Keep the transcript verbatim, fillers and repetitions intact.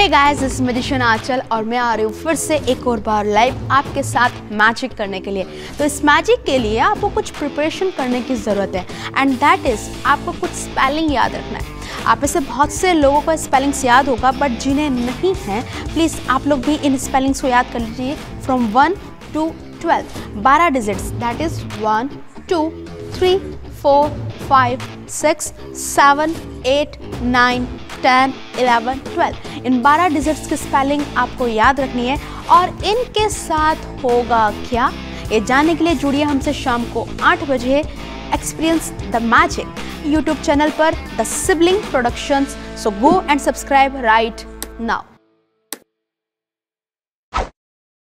Hey guys, this is magician Anchal और मैं आ रही हूँ फिर से एक और बार लाइव आपके साथ मैजिक करने के लिए। तो इस मैजिक के लिए आपको कुछ प्रिपरेशन करने की ज़रूरत है एंड दैट इज़ आपको कुछ स्पेलिंग याद रखना है। आप में से बहुत से लोगों को स्पेलिंग्स याद होगा, बट जिन्हें नहीं है प्लीज़ आप लोग भी इन स्पेलिंग्स को याद कर लीजिए। फ्रॉम वन टू ट्वेल्व, बारह digits, that is one two three four five six seven eight nine ten eleven twelve. इन बारह डिजिट्स की स्पेलिंग आपको याद रखनी है और इनके साथ होगा क्या, ये जानने के लिए जुड़िए हमसे शाम को आठ बजे experience the magic YouTube channel पर, the sibling productions. So go and subscribe right now.